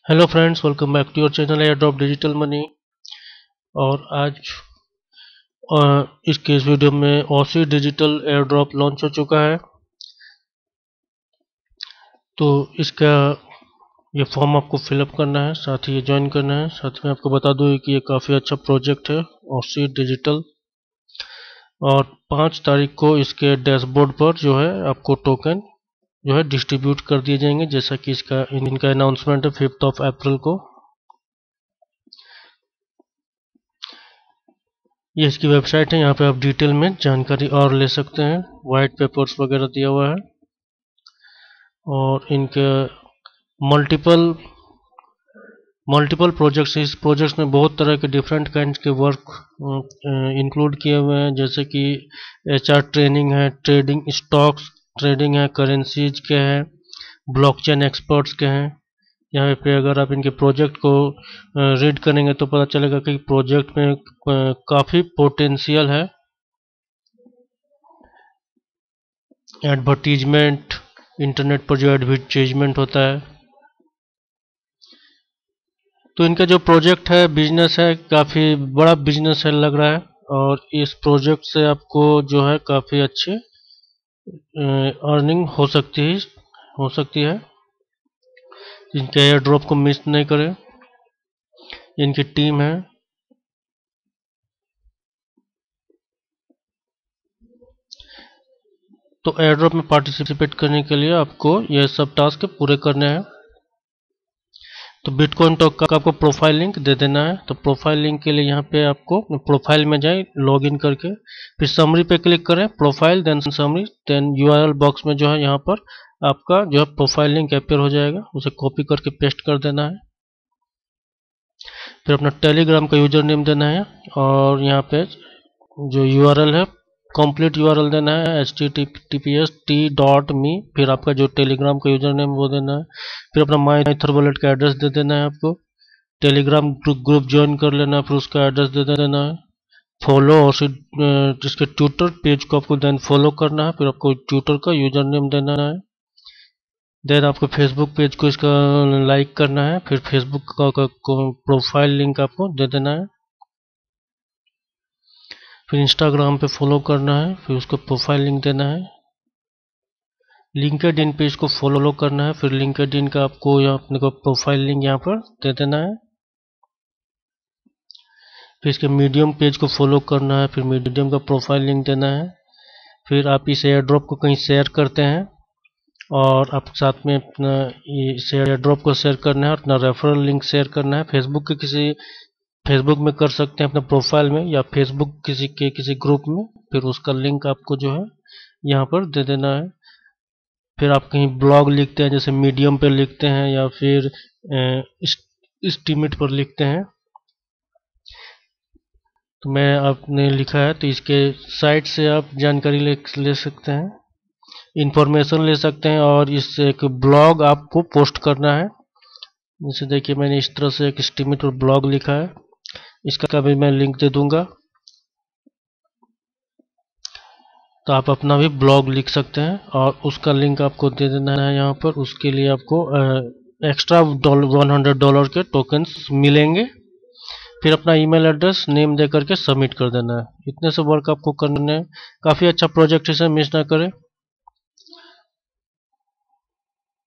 Hello friends, welcome back to your channel airdrop digital money. और आज इसके इस वीडियो में Aussie digital airdrop launch हो चुका है। तो इसका ये फॉर्म आपको फिलअप करना है, साथ ही ये ज्वाइन करना है। साथ में आपको बता दूँ कि ये काफ़ी अच्छा प्रोजेक्ट है ऑसी डिजिटल। और 5 तारीख को इसके डैशबोर्ड पर जो है आपको टोकन जो है डिस्ट्रीब्यूट कर दिए जाएंगे, जैसा कि इनका अनाउंसमेंट है 5 अप्रैल को। ये इसकी वेबसाइट है, यहाँ पे आप डिटेल में जानकारी और ले सकते हैं। वाइट पेपर्स वगैरह दिया हुआ है और इनके मल्टीपल मल्टीपल प्रोजेक्ट्स, इस प्रोजेक्ट्स में बहुत तरह के डिफरेंट काइंड के वर्क इंक्लूड किए हुए हैं, जैसे कि एचआर ट्रेनिंग है, ट्रेडिंग स्टॉक्स ट्रेडिंग है, करेंसीज के हैं, ब्लॉकचेन एक्सपर्ट्स के हैं। यहाँ पे अगर आप इनके प्रोजेक्ट को रीड करेंगे तो पता चलेगा कि प्रोजेक्ट में काफ़ी पोटेंशियल है। एडवर्टीजमेंट, इंटरनेट पर जो एडवर्टीजमेंट होता है, तो इनका जो प्रोजेक्ट है, बिजनेस है, काफ़ी बड़ा बिजनेस है लग रहा है। और इस प्रोजेक्ट से आपको जो है काफ़ी अच्छी अर्निंग हो सकती है। इनके एयर ड्रॉप को मिस नहीं करें। इनकी टीम है। तो एयर ड्रॉप में पार्टिसिपेट करने के लिए आपको ये सब टास्क पूरे करने हैं। तो बिटकॉइन टॉक का आपको प्रोफाइल लिंक दे देना है। तो प्रोफाइल लिंक के लिए यहाँ पे आपको प्रोफाइल में जाए, लॉगिन करके फिर समरी पे क्लिक करें, profile then summary, then URL box में जो है यहाँ पर आपका जो है प्रोफाइल लिंक अपेयर हो जाएगा, उसे कॉपी करके पेस्ट कर देना है। फिर अपना टेलीग्राम का यूजर नेम देना है और यहाँ पे जो यूआरएल है कंप्लीट यूआरएल देना है, https://t.me। फिर आपका जो टेलीग्राम का यूजर नेम वो देना है। फिर अपना माई इथर वॉलेट का एड्रेस दे देना है आपको। टेलीग्राम ग्रुप ज्वाइन कर लेना है, फिर उसका एड्रेस दे देना है। फॉलो और जिसके ट्विटर पेज को आपको देन फॉलो करना है। फिर आपको ट्विटर का यूजर नेम देना है। देन आपको फेसबुक पेज को इसका लाइक करना है। फिर फेसबुक का प्रोफाइल लिंक आपको दे देना है। फिर इंस्टाग्राम पे फॉलो करना है, फिर उसको प्रोफाइल लिंक देना है। लिंक्डइन पे इसको फॉलो करना है, फिर लिंक्डइन का आपको यहाँ अपने को प्रोफाइल लिंक यहाँ पर दे देना है। फिर इसके मीडियम पेज को फॉलो करना है, फिर मीडियम का प्रोफाइल लिंक देना है। फिर आप इस एयर ड्रॉप को कहीं शेयर करते हैं और आप साथ में अपना इस एयर ड्रॉप को शेयर करना है, अपना रेफरल लिंक शेयर करना है। फेसबुक में कर सकते हैं अपने प्रोफाइल में, या फेसबुक किसी ग्रुप में। फिर उसका लिंक आपको जो है यहाँ पर दे देना है। फिर आप कहीं ब्लॉग लिखते हैं, जैसे मीडियम पे लिखते हैं या फिर स्टीमेट पर लिखते हैं, तो मैं आपने लिखा है तो इसके साइट से आप जानकारी ले सकते हैं, इंफॉर्मेशन ले सकते हैं। और इस एक ब्लॉग आपको पोस्ट करना है। जैसे देखिए मैंने इस तरह से एक स्टीमेट और ब्लॉग लिखा है, इसका भी मैं लिंक दे दूंगा, तो आप अपना भी ब्लॉग लिख सकते हैं और उसका लिंक आपको दे देना है यहाँ पर। उसके लिए आपको एक्स्ट्रा $100 के टोकन्स मिलेंगे। फिर अपना ईमेल एड्रेस नेम दे करके सबमिट कर देना है। इतने से वर्क आपको करने। काफ़ी अच्छा प्रोजेक्ट, इसे मिस ना करें।